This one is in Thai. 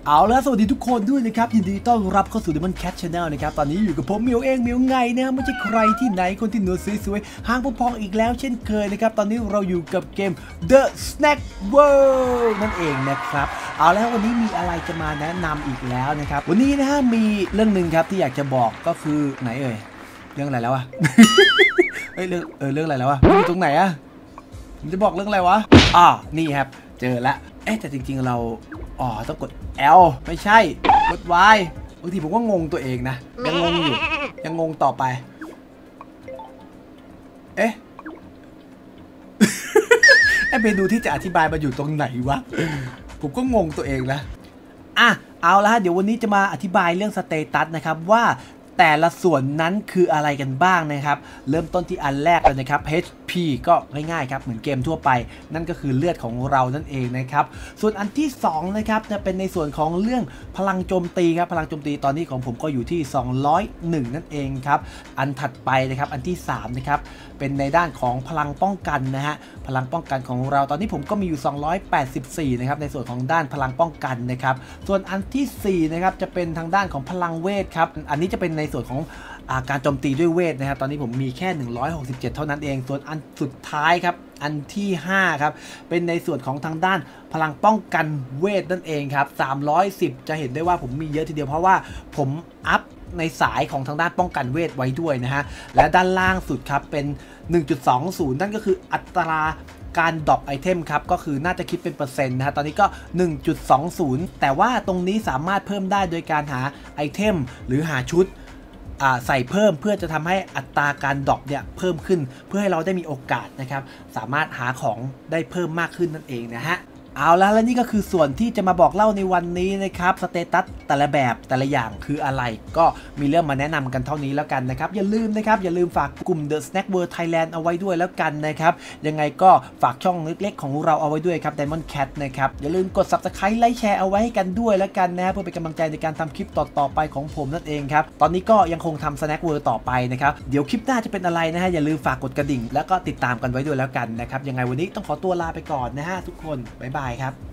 เอาละสวัสดีทุกคนด้วยนะครับยินดีต้อนรับเข้าสู่ Diamond Cat Channel นะครับตอนนี้อยู่กับผมมิวเองมิวไงนะไม่ใช่ใครที่ไหนคนที่หนวดสวยๆหางพองๆอีกแล้วเช่นเคยนะครับตอนนี้เราอยู่กับเกม The Snack World นั่นเองนะครับเอาแล้ววันนี้มีอะไรจะมาแนะนำอีกแล้วนะครับวันนี้นะฮะมีเรื่องหนึ่งครับที่อยากจะบอกก็คือไหนเรื่องอะไรแล้วอะ เรื่องอะไรแล้วอะอยู่ตรงไหนอะผมจะบอกเรื่องอะไรวะนี่ครับเจอแล้วแต่จริงๆเราต้องกด L ไม่ใช่กด Y บางทีผมก็งงตัวเองนะยังงงอยู่ยังงงต่อไปเมนูที่จะอธิบายมาอยู่ตรงไหนวะผมก็งงตัวเองนะเอาละเดี๋ยววันนี้จะมาอธิบายเรื่องสเตตัสนะครับว่าแต่ละส่วนนั้นคืออะไรกันบ้างนะครับเริ่มต้นที่อันแรกเลยนะครับ HP ก็ง่ายๆครับเหมือนเกมทั่วไปนั่นก็คือเลือดของเรานั่นเองนะครับส่วนอันที่2นะครับจะเป็นในส่วนของเรื่องพลังโจมตีครับพลังโจมตีตอนนี้ของผมก็อยู่ที่201นั่นเองครับอันถัดไปนะครับอันที่3นะครับเป็นในด้านของพลังป้องกันนะฮะพลังป้องกันของเราตอนนี้ผมก็มีอยู่284นะครับในส่วนของด้านพลังป้องกันนะครับส่วนอันที่4นะครับจะเป็นทางด้านของพลังเวทครับอันนี้จะเป็นในส่วนของการโจมตีด้วยเวทนะครับตอนนี้ผมมีแค่167เท่านั้นเองส่วนอันสุดท้ายครับอันที่5ครับเป็นในส่วนของทางด้านพลังป้องกันเวทนั่นเองครับ310จะเห็นได้ว่าผมมีเยอะทีเดียวเพราะว่าผมอัพในสายของทางด้านป้องกันเวทไว้ด้วยนะฮะและด้านล่างสุดครับเป็น 1.20 นั่นก็คืออัตราการดรอปไอเทมครับก็คือน่าจะคิดเป็นเปอร์เซ็นต์นะฮะตอนนี้ก็ 1.20 แต่ว่าตรงนี้สามารถเพิ่มได้โดยการหาไอเทมหรือหาชุดใส่เพิ่มเพื่อจะทำให้อัตราการดรอปเนี่ยเพิ่มขึ้นเพื่อให้เราได้มีโอกาสนะครับสามารถหาของได้เพิ่มมากขึ้นนั่นเองนะฮะเอาละและนี่ก็คือส่วนที่จะมาบอกเล่าในวันนี้นะครับสเตตัสแต่ละแบบแต่ละอย่างคืออะไรก็มีเรื่องมาแนะนำกันเท่านี้แล้วกันนะครับอย่าลืมฝากกลุ่ม The Snack World Thailand เอาไว้ด้วยแล้วกันนะครับยังไงก็ฝากช่องเล็กๆของเราเอาไว้ด้วยครับ Diamond Cat นะครับอย่าลืมกด Subscribe ไลค์แชร์เอาไว้ให้กันด้วยแล้วกันนะเพื่อเป็นกำลังใจในการทำคลิปต่อไปของผมนั่นเองครับตอนนี้ก็ยังคงทำ Snack World ต่อไปนะครับเดี๋ยวคลิปหน้าจะเป็นอะไรนะฮะอย่าลืมฝากกดกระดิ่งแล้วก็ติดตามกันไว้ด้วยแล้วกันนะครับยังไงวันนี้ต้องขอตัวลาไปก่อนนะฮะทุกคนบ๊ายบายครับ